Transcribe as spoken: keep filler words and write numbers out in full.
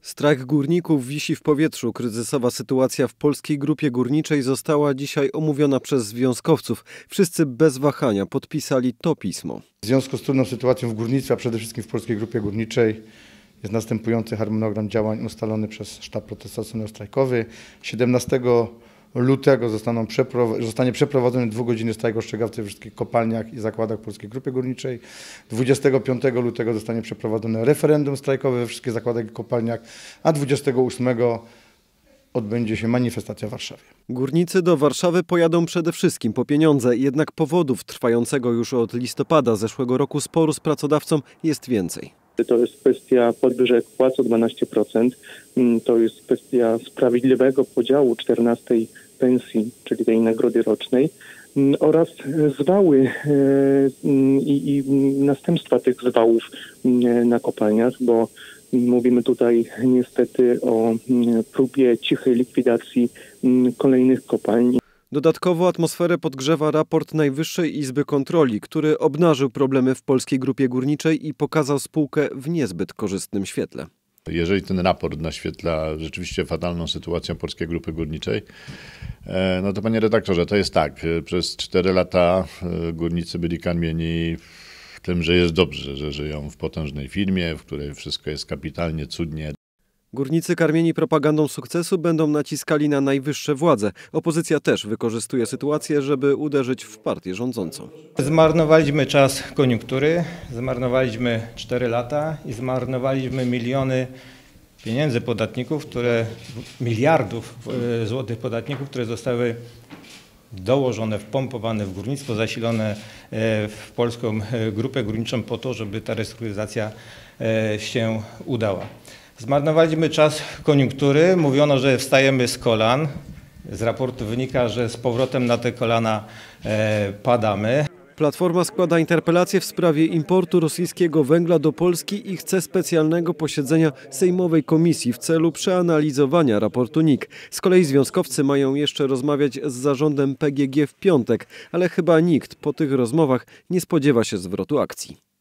Strajk górników wisi w powietrzu. Kryzysowa sytuacja w Polskiej Grupie Górniczej została dzisiaj omówiona przez związkowców. Wszyscy bez wahania podpisali to pismo. W związku z trudną sytuacją w górnictwie, a przede wszystkim w Polskiej Grupie Górniczej, jest następujący harmonogram działań ustalony przez sztab protestacyjno-strajkowy. siedemnastego lutego zostaną przepro- zostanie przeprowadzony dwugodzinny strajk ostrzegawczy we wszystkich kopalniach i zakładach w Polskiej Grupie Górniczej. dwudziestego piątego lutego zostanie przeprowadzone referendum strajkowe we wszystkich zakładach i kopalniach, a dwudziestego ósmego odbędzie się manifestacja w Warszawie. Górnicy do Warszawy pojadą przede wszystkim po pieniądze, jednak powodów trwającego już od listopada zeszłego roku sporu z pracodawcą jest więcej. To jest kwestia podwyżek płac o dwanaście procent, to jest kwestia sprawiedliwego podziału czternastej pensji, czyli tej nagrody rocznej, oraz zwały i, i następstwa tych zwałów na kopalniach, bo mówimy tutaj niestety o próbie cichej likwidacji kolejnych kopalni. Dodatkowo atmosferę podgrzewa raport Najwyższej Izby Kontroli, który obnażył problemy w Polskiej Grupie Górniczej i pokazał spółkę w niezbyt korzystnym świetle. Jeżeli ten raport naświetla rzeczywiście fatalną sytuację Polskiej Grupy Górniczej, no to panie redaktorze, to jest tak, przez cztery lata górnicy byli karmieni w tym, że jest dobrze, że żyją w potężnej firmie, w której wszystko jest kapitalnie, cudnie. Górnicy karmieni propagandą sukcesu będą naciskali na najwyższe władze. Opozycja też wykorzystuje sytuację, żeby uderzyć w partię rządzącą. Zmarnowaliśmy czas koniunktury, zmarnowaliśmy cztery lata i zmarnowaliśmy miliony pieniędzy podatników, które, miliardów złotych podatników, które zostały dołożone, wpompowane w górnictwo, zasilone w Polską Grupę Górniczą po to, żeby ta restrukturyzacja się udała. Zmarnowaliśmy czas koniunktury, mówiono, że wstajemy z kolan. Z raportu wynika, że z powrotem na te kolana e, padamy. Platforma składa interpelację w sprawie importu rosyjskiego węgla do Polski i chce specjalnego posiedzenia sejmowej komisji w celu przeanalizowania raportu N I K. Z kolei związkowcy mają jeszcze rozmawiać z zarządem P G G w piątek, ale chyba nikt po tych rozmowach nie spodziewa się zwrotu akcji.